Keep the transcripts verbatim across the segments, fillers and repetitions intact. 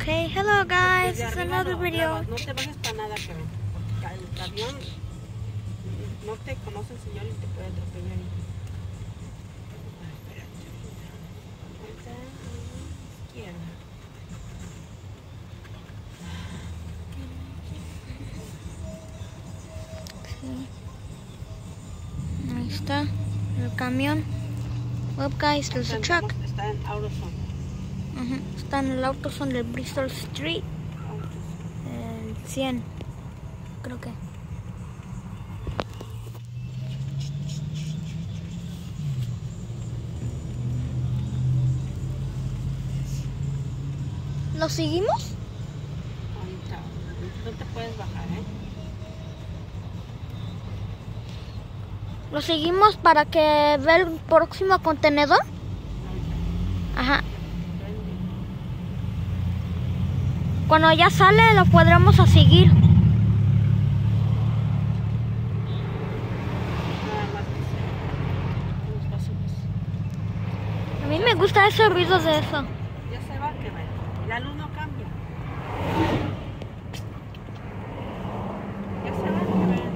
Okay, hello guys, it's another no, video. No te bajes para nada, Karen, porque el camión no te conoce el señor y te puede atropellar. Izquierda. Sí. Ahí está el camión. Look guys, there's a truck. Está en AutoZone. Uh-huh. Está en el AutoZone del Bristol Street. El cien, creo que. ¿Lo seguimos? Ahorita, no te puedes bajar, ¿eh? ¿Lo seguimos para que vea el próximo contenedor? Ajá. Cuando ya sale lo podremos a seguir. Nada más que sea unos pasitos. A mí me gusta esos ruidos de eso. Ya se va, que ver. La luz no cambia. Ya se va, que ver.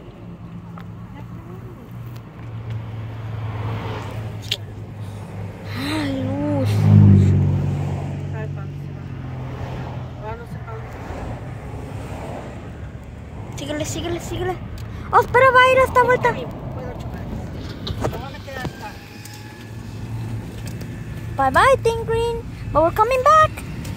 Ay, luz. ¿Sabe para dónde se va? Ahora no sé para dónde se va. Síguele, síguele, síguele. Oh, espera, va a ir a esta vuelta. Puedo chocar. ¿Dónde queda esta? Bye bye, Thing Green. But we're coming back.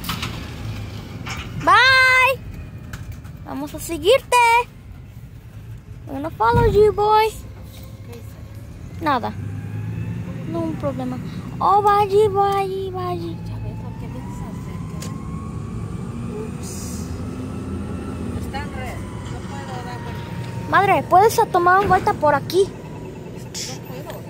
Bye. Vamos a seguirte. I'm gonna follow you, boy. ¿Qué hice? Nada. No un problema. Oh, va allí, va allí, va allí. Ya ves lo que debes hacer. Ups. Está en red. No puedo dar vuelta. Madre, ¿puedes tomar una vuelta por aquí? No puedo.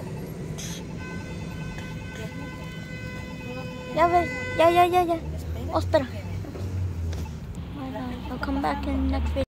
Ya ves, ya, ya, ya, ya. Oh, espera. I'll come back in the next video.